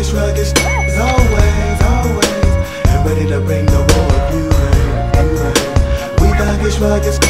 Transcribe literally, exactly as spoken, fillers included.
thuggers, ruggers, as always, always, and ready to bring the war of you, man, you, man. We thuggers, ruggers.